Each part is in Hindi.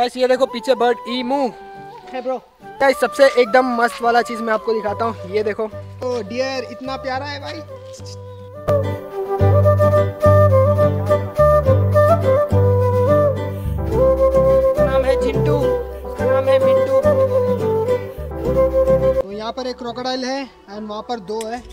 गाइस ये देखो पीछे बर्ड ईमू है ब्रो। गाइस सबसे एकदम मस्त वाला चीज मैं आपको दिखाता हूँ, ये देखो। ओ डियर इतना प्यारा है भाई। नाम है चिंटू, उसका नाम है मिंटू। तो यहाँ पर एक क्रोकोडाइल है एंड वहाँ पर 2 है।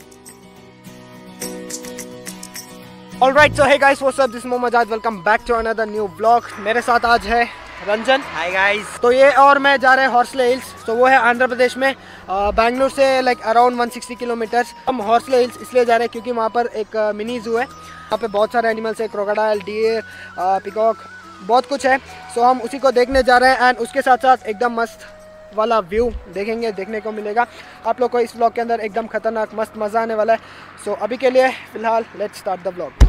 Alright, so hey guys, what's up? This is Mohammad Ajad. Welcome back to another new vlog. मेरे साथ आज है रंजन। Hi guys. तो ये और मैं जा रहे हैं हॉर्सले हिल्स। तो वो है आंध्र प्रदेश में, बैंगलोर से लाइक अराउंड 160 किलोमीटर्स। हम हॉर्सले हिल्स इसलिए जा रहे हैं क्योंकि वहाँ पर एक मिनी जू है। वहाँ पे बहुत सारे एनिमल्स है, क्रोकोडाइल, डियर, पिकॉक, बहुत कुछ है। सो हम उसी को देखने जा रहे हैं एंड उसके साथ साथ एकदम मस्त वाला व्यू देखने को मिलेगा आप लोग को इस व्लॉग के अंदर। एकदम खतरनाक मस्त मज़ा आने वाला है। सो अभी के लिए फ़िलहाल लेट्स स्टार्ट द व्लॉग।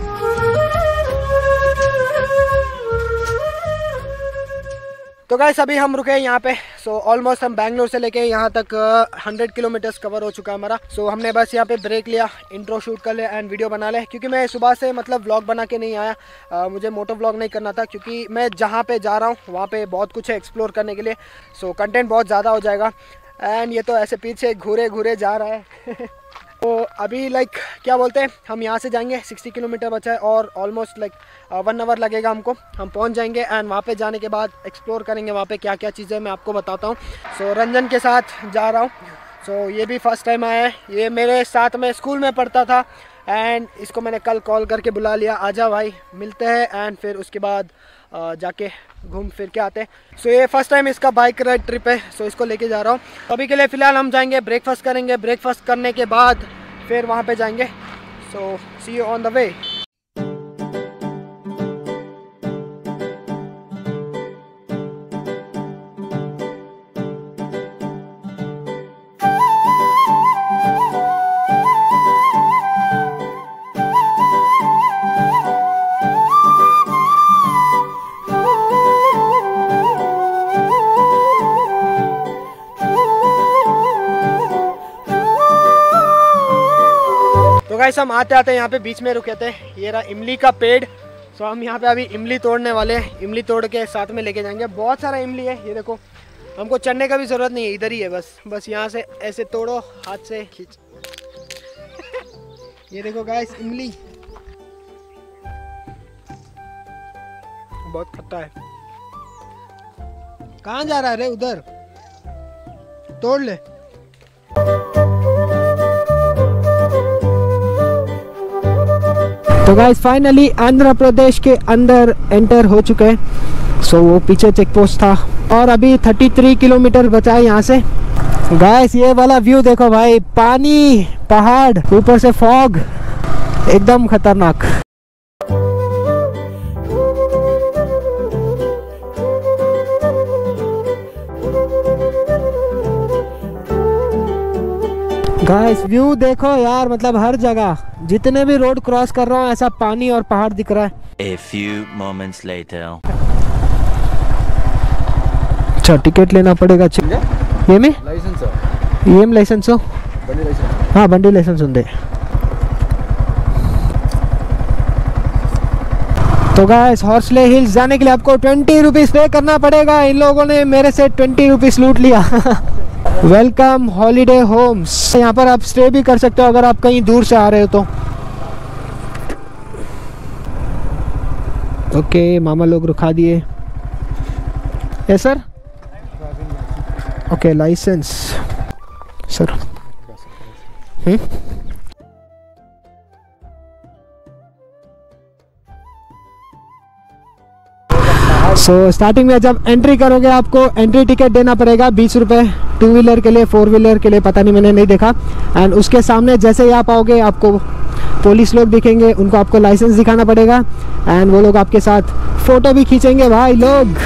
तो गाइस अभी हम रुके हैं यहाँ पे। सो ऑलमोस्ट हम बैंगलोर से लेके यहाँ तक 100 किलोमीटर्स कवर हो चुका है हमारा। सो हमने बस यहाँ पे ब्रेक लिया, इंट्रो शूट कर ले एंड वीडियो बना ले, क्योंकि मैं सुबह से मतलब व्लॉग बना के नहीं आया। मुझे मोटो व्लॉग नहीं करना था क्योंकि मैं जहाँ पे जा रहा हूँ वहाँ पे बहुत कुछ है एक्सप्लोर करने के लिए। सो कंटेंट बहुत ज़्यादा हो जाएगा एंड ये तो ऐसे पीछे घूरे जा रहा है। तो अभी लाइक क्या बोलते हैं, हम यहाँ से जाएंगे, 60 किलोमीटर बचा है और ऑलमोस्ट लाइक 1 आवर लगेगा हमको। हम पहुँच जाएंगे एंड वहाँ पे जाने के बाद एक्सप्लोर करेंगे वहाँ पे क्या क्या चीज़ें मैं आपको बताता हूँ। सो रंजन के साथ जा रहा हूँ। सो ये भी फर्स्ट टाइम आया है, ये मेरे साथ में स्कूल में पढ़ता था एंड इसको मैंने कल कॉल करके बुला लिया, आजा भाई मिलते हैं एंड फिर उसके बाद जाके घूम फिर के आते हैं। सो ये फर्स्ट टाइम इसका बाइक राइड ट्रिप है। सो इसको लेके जा रहा हूँ। अभी के लिए फ़िलहाल हम जाएंगे, ब्रेकफास्ट करेंगे, ब्रेकफास्ट करने के बाद फिर वहाँ पे जाएंगे। So see you on the way. तो गाइस हम आते आते यहाँ पे बीच में रुके थे, ये रहा इमली का पेड़। सो हम यहाँ पे अभी इमली तोड़ने वाले हैं, इमली तोड़ के साथ में लेके जाएंगे। बहुत सारा इमली है, ये देखो, हमको चढ़ने का भी ज़रूरत नहीं है, इधर ही है बस यहाँ से ऐसे तोड़ो, हाथ से खींच। ये देखो गाइस इमली बहुत खट्टा है। कहाँ जा रहा है रे? उधर तोड़ ले। तो गाइस फाइनली आंध्र प्रदेश के अंदर एंटर हो चुके हैं। सो वो पीछे चेक पोस्ट था और अभी 33 किलोमीटर बचा है यहाँ से। गाइस ये वाला व्यू देखो भाई, पानी, पहाड़, ऊपर से फॉग, एकदम खतरनाक। गाइस व्यू देखो यार, मतलब हर जगह जितने भी रोड क्रॉस कर रहा हूँ ऐसा पानी और पहाड़ दिख रहा है। A few moments later. अच्छा टिकट लेना पड़ेगा। ये में లైసెన్స్ हाँ बंडी लाइसेंस ఉంది। तो गाइस हॉर्सले हिल्स जाने के लिए आपको 20 रुपीज़ पे करना पड़ेगा। इन लोगों ने मेरे से 20 रुपीज़ लूट लिया। वेलकम हॉलीडे होम्स, यहाँ पर आप स्टे भी कर सकते हो अगर आप कहीं दूर से आ रहे हो तो। ओके मामा लोग रुका दिए। Yes sir. Okay licence sir. So starting में जब एंट्री करोगे आपको एंट्री टिकट देना पड़ेगा 20 रुपये, 2 व्हीलर के लिए, 4 व्हीलर के लिए पता नहीं, मैंने नहीं देखा। एंड उसके सामने जैसे ही आप आओगे आपको पुलिस लोग दिखेंगे, उनको आपको लाइसेंस दिखाना पड़ेगा एंड वो लोग आपके साथ फ़ोटो भी खींचेंगे भाई लोग।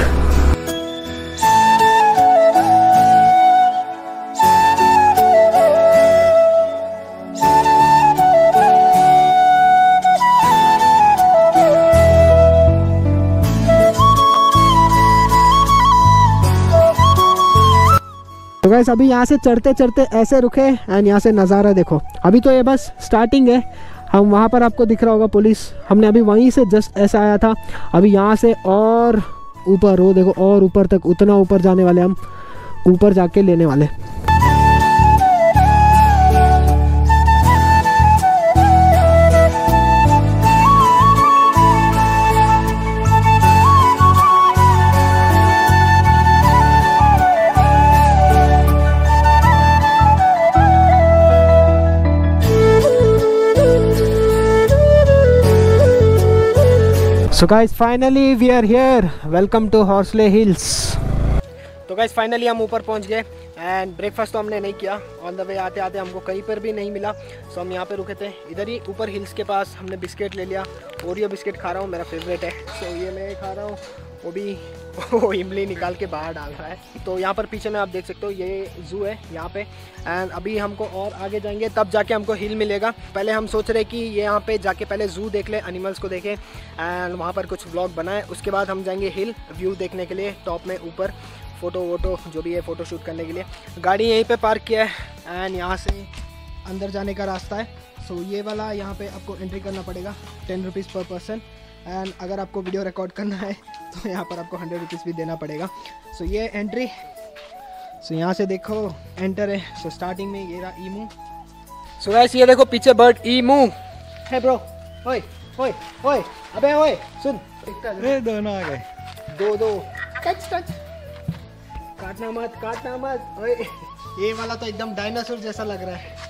तो गाइस अभी यहाँ से चढ़ते चढ़ते ऐसे रुके एंड यहाँ से नज़ारा देखो। अभी तो ये बस स्टार्टिंग है, हम वहाँ पर आपको दिख रहा होगा पुलिस, हमने अभी वहीं से जस्ट ऐसा आया था। अभी यहाँ से और ऊपर, वो देखो और ऊपर तक, उतना ऊपर जाने वाले हम, ऊपर जाके लेने वाले। So guys, finally we are here. Welcome to Horsley Hills. तो गाइस फाइनली हम ऊपर पहुंच गए एंड ब्रेकफास्ट तो हमने नहीं किया। ऑन द वे आते आते हमको कहीं पर भी नहीं मिला, सो हम यहाँ पे रुके थे। इधर ही ऊपर हिल्स के पास हमने बिस्किट ले लिया। ओरियो बिस्किट खा रहा हूँ, मेरा फेवरेट है। सो ये मैं खा रहा हूँ, वो भी वो इमली निकाल के बाहर डाल रहा है। तो यहाँ पर पीछे में आप देख सकते हो ये जू है यहाँ पे। एंड अभी हमको और आगे जाएंगे तब जाके हमको हिल मिलेगा। पहले हम सोच रहे कि ये यहाँ पे जाके पहले जू देख ले, एनिमल्स को देखें एंड वहाँ पर कुछ व्लॉग बनाए। उसके बाद हम जाएंगे हिल व्यू देखने के लिए, टॉप में ऊपर फ़ोटो वोटो जो भी है फ़ोटो शूट करने के लिए। गाड़ी यहीं पे पार्क किया है एंड यहाँ से अंदर जाने का रास्ता है। सो ये वाला यहाँ पे आपको एंट्री करना पड़ेगा, 10 रुपीज़ पर पर्सन। एंड अगर आपको वीडियो रिकॉर्ड करना है तो यहाँ पर आपको 100 रुपीज़ भी देना पड़ेगा। सो ये एंट्री, सो यहाँ से देखो एंटर है। सो स्टार्टिंग में ये रहा ईमू। सो गाइस ये देखो पीछे बर्ड ईमू है ब्रो। ओए ओए ओए अबे ओए सुन, दोनों आ गए। दो टच टच, काटना मत। ओए ये वाला तो एकदम डायनासोर जैसा लग रहा है।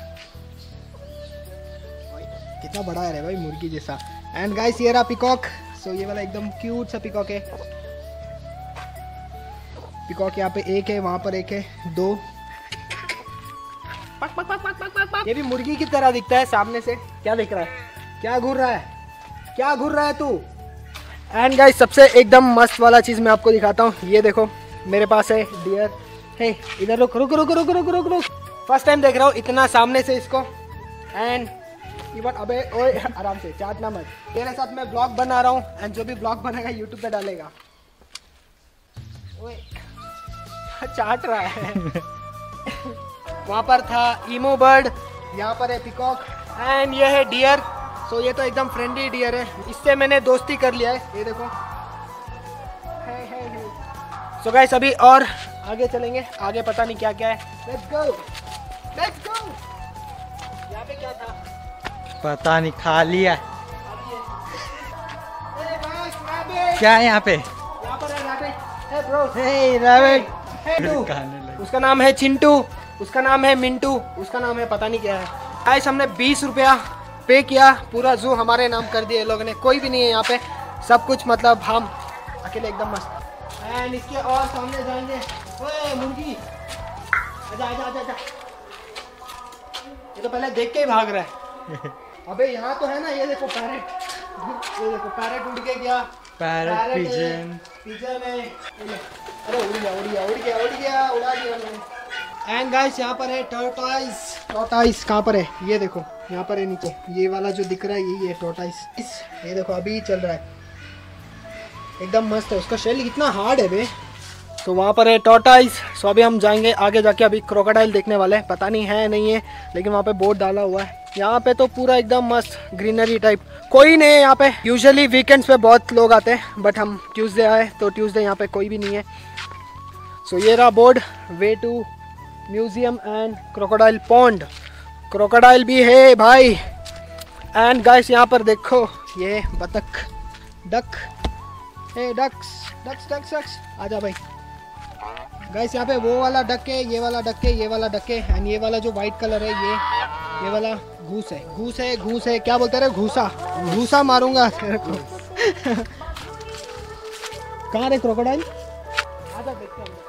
कितना बड़ा है रे भाई, मुर्गी जैसा। एंड गाइस ये रहा पिकॉक। सो ये वाला एकदम क्यूट सा पिकॉक है। पिकॉक यहाँ पे एक है, वहां पर एक है, 2। पक पक पक पक पक पक। ये भी मुर्गी की तरह दिखता है सामने से। क्या दिख रहा है, क्या घूर रहा है तू। एंड गाइस सबसे एकदम मस्त वाला चीज मैं आपको दिखाता हूँ। ये देखो मेरे पास है डियर है। इधर रुक। फर्स्ट टाइम देख रहा हूँ इतना सामने से इसको। एंड इवन अबे ओए आराम से, चाटना मत। तेरे साथ मैं ब्लॉग बना रहा हूँ एंड जो भी ब्लॉग बनेगा यूट्यूब पे डालेगा। ओए चाट रहा है। वहाँ पर था ईमो बर्ड, यहाँ पर है पिकॉक एंड ये है डियर। सो ये तो एकदम फ्रेंडली डियर है, इससे मैंने दोस्ती कर लिया है। ये देखो सो गाइस अभी और आगे चलेंगे, आगे पता नहीं क्या क्या है। Let's go. यहाँ पे क्या था पता नहीं, खा लिया। क्या है यहाँ पे? यहाँ पर है रैबिट। हे रैबिट। उसका नाम है चिंटू, उसका नाम है मिंटू, उसका नाम है पता नहीं क्या है। गाइस हमने 20 रुपया पे किया, पूरा जू हमारे नाम कर दिया लोगों ने। कोई भी नहीं है यहाँ पे, सब कुछ मतलब हम अकेले एकदम मस्त। एंड इसके और सामने जाएंगे। ओए मुर्गी आजा। ये तो पहले देख के ही भाग रहा है। अबे यहाँ तो है ना, ये देखो पैरेट उड़ के गया। पैरेट पिजन है। अरे उड़ गया उड़ा दिया मैंने। एंड गाइस यहाँ पर है टॉर्टाइस। कहाँ पर है ये देखो, यहाँ पर है नीचे। ये वाला जो दिख रहा है यही है टॉर्टाइस। ये देखो अभी चल रहा है, एकदम मस्त है। उसका शेल कितना हार्ड है बे। तो वहाँ पर है टॉर्टाइस। सो अभी हम जाएंगे आगे जाके, अभी क्रोकोडाइल देखने वाले हैं। पता नहीं है नहीं है, लेकिन वहाँ पे बोर्ड डाला हुआ है। यहाँ पे तो पूरा एकदम मस्त ग्रीनरी टाइप, कोई नहीं है यहाँ पे। यूजुअली वीकेंड्स पे बहुत लोग आते हैं, बट हम ट्यूसडे आए तो ट्यूसडे यहाँ पे कोई भी नहीं है। सो ये रहा board, way to museum and crocodile pond. Crocodile भी है भाई। एंड गाइस यहाँ पर देखो ये बतख, डक है, डक्स आजा भाई। गाइस यहाँ पे वो वाला डक है, ये वाला डक है, ये वाला डक है। एंड ये वाला जो वाइट कलर है ये वाला घूस है। क्या बोलते रहे, घूसा मारूंगा तेरे को। कहाँ रे क्रोकोडाइल, आजा देखते हैं।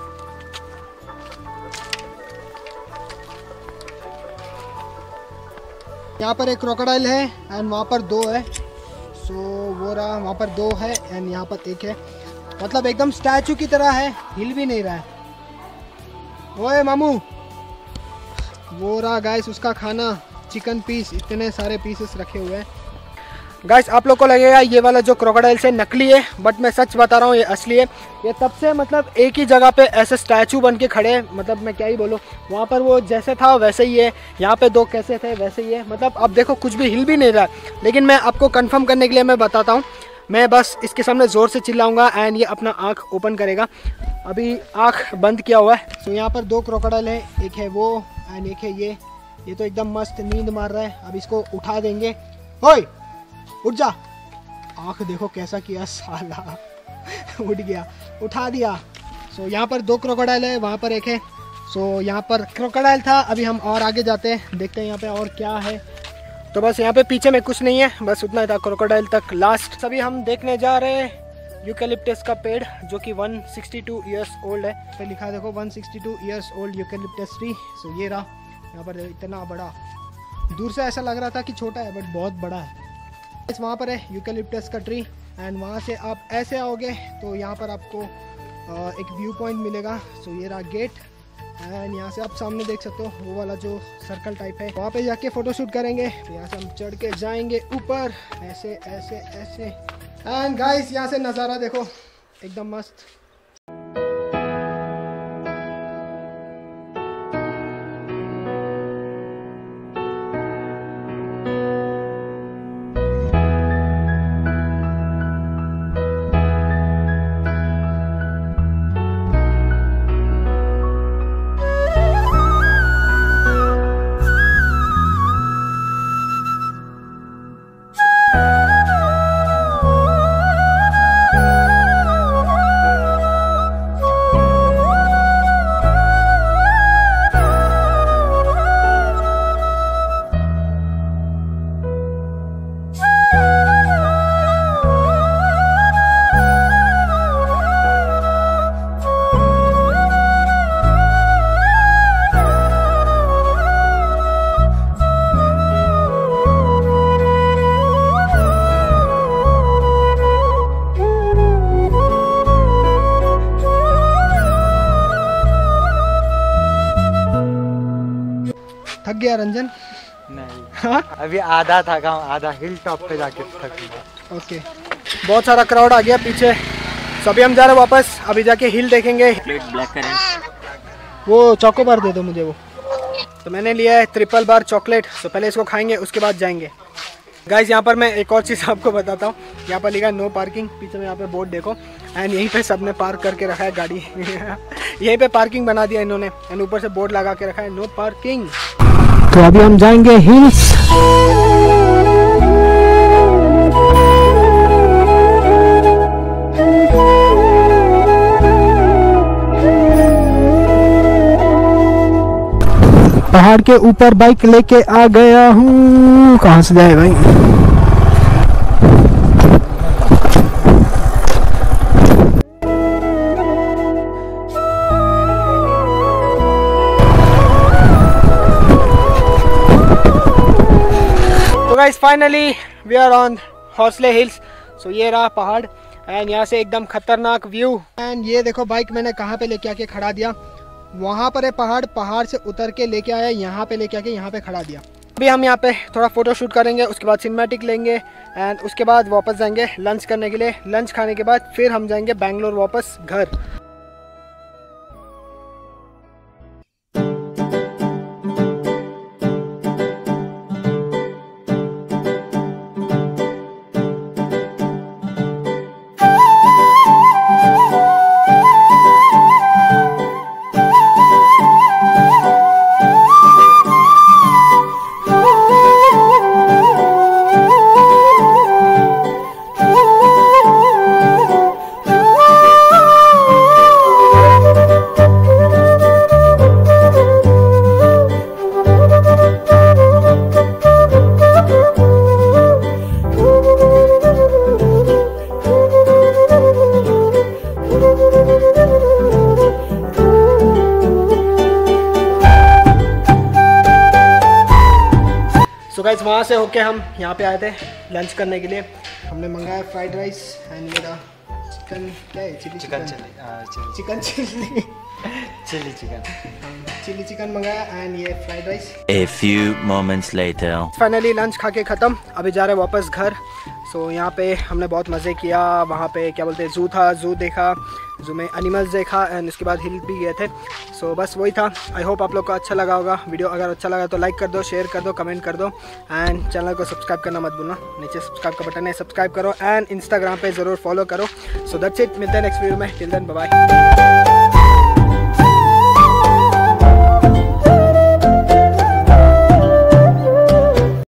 यहाँ पर एक क्रोकोडाइल है एंड वहाँ पर 2 है। सो वो रहा, वहाँ पर 2 है एंड यहाँ पर 1 है। मतलब एकदम स्टैचू की तरह है, हिल भी नहीं रहा है। ओए मामू, वो रहा गाइस उसका खाना, चिकन पीस, इतने सारे पीसेस रखे हुए हैं। गाइस आप लोग को लगेगा ये वाला जो क्रोकोडाइल से नकली है, बट मैं सच बता रहा हूँ ये असली है। ये तब से मतलब एक ही जगह पे ऐसे स्टैचू बन के खड़े हैं, मतलब मैं क्या ही बोलूँ। वहाँ पर वो जैसे था वैसे ही है, यहाँ पे 2 कैसे थे वैसे ही है। मतलब अब देखो कुछ भी हिल भी नहीं रहा है। लेकिन मैं आपको कंफर्म करने के लिए मैं बताता हूँ, मैं बस इसके सामने ज़ोर से चिल्लाऊंगा एंड ये अपना आँख ओपन करेगा। अभी आँख बंद किया हुआ है। तो यहाँ पर 2 क्रोकोडाइल है, एक है वो एंड एक है ये तो एकदम मस्त नींद मार रहा है। अब इसको उठा देंगे। ओए उठ जा, आँख देखो कैसा किया साला उठ गया, उठा दिया। सो यहाँ पर 2 क्रोकोडाइल है, वहाँ पर एक है। सो यहाँ पर क्रोकोडाइल था। अभी हम और आगे जाते हैं, देखते हैं यहाँ पे और क्या है। तो बस यहाँ पे पीछे में कुछ नहीं है, बस उतना ही था क्रोकोडाइल तक लास्ट। सभी हम देखने जा रहे हैं यूकेलिप्टस का पेड़ जो कि 162 ईयर्स ओल्ड है। पे लिखा देखो 162 years old eucalyptus tree. So ये रहा, यहाँ पर इतना बड़ा, दूर से ऐसा लग रहा था कि छोटा है बट बहुत बड़ा है। इस वहाँ पर है यूकेलिप्टस का ट्री एंड वहाँ से आप ऐसे आओगे तो यहाँ पर आपको एक व्यू पॉइंट मिलेगा। सो ये रहा गेट एंड यहाँ से आप सामने देख सकते हो वो वाला जो सर्कल टाइप है, वहाँ पे जाके फोटो शूट करेंगे। यहाँ से हम चढ़ के जाएंगे ऊपर ऐसे ऐसे ऐसे। एंड गाइस यहाँ से नज़ारा देखो एकदम मस्त। थक गया रंजन? नहीं, हाँ अभी आधा था काम, आधा हिल टॉप पे जाके थक गया। ओके, बहुत सारा क्राउड आ गया पीछे। सभी हम जा रहे हैं वापस, अभी जाके हिल देखेंगे। ब्लैक करेंट वो चॉकोबार दे दो मुझे वो। तो मैंने लिया है 3 बार चॉकलेट। तो पहले इसको खाएंगे उसके बाद जाएंगे। गाइज यहाँ पर मैं एक और चीज़ आपको बताता हूँ। यहाँ पर लिखा है नो पार्किंग, पीछे में यहाँ पे बोर्ड देखो एंड यहीं पे सबने पार्क करके रखा है गाड़ी यहीं पे पार्किंग बना दिया इन्होंने एंड ऊपर से बोर्ड लगा के रखा है नो पार्किंग। तो अभी हम जाएंगे हिल्स। पहाड़ के ऊपर बाइक लेके आ गया हूँ। कहाँ से जाए भाई? तो guys finally we are on Horsley Hills. So ये रहा पहाड़ एंड यहाँ से एकदम खतरनाक व्यू। एंड ये देखो बाइक मैंने कहाँ पे लेके आके खड़ा दिया, वहाँ पर है पहाड़, पहाड़ से उतर के लेके आया यहाँ पे, लेके आके यहाँ पे खड़ा दिया। अभी हम यहाँ पे थोड़ा फोटो शूट करेंगे, उसके बाद सिनेमैटिक लेंगे एंड उसके बाद वापस जाएंगे लंच करने के लिए। लंच खाने के बाद फिर हम जाएंगे बैंगलोर वापस घर। गाइस वहाँ से होके हम यहाँ पे आए थे लंच करने के लिए। हमने मंगाया फ्राइड राइस एंड मेरा चिकन, क्या है chilli chicken, chicken chilli chicken मंगाया एंड ये fried rice. A few moments later. Finally lunch खा के ख़त्म, अभी जा रहे वापस घर। सो यहाँ पे हमने बहुत मज़े किया। वहाँ पे क्या बोलते हैं जू था, जू देखा जू में एनिमल्स देखा एंड उसके बाद हिल भी गए थे। सो बस वही था। आई होप आप लोग को अच्छा लगा होगा वीडियो। अगर अच्छा लगा तो लाइक कर दो, शेयर कर दो, कमेंट कर दो एंड चैनल को सब्सक्राइब करना मत भूलना। नीचे सब्सक्राइब का बटन है, सब्सक्राइब करो एंड इंस्टाग्राम पे ज़रूर फॉलो करो। सो दैट्स इट, मिलते हैं नेक्स्ट वीडियो में। Till then bye bye.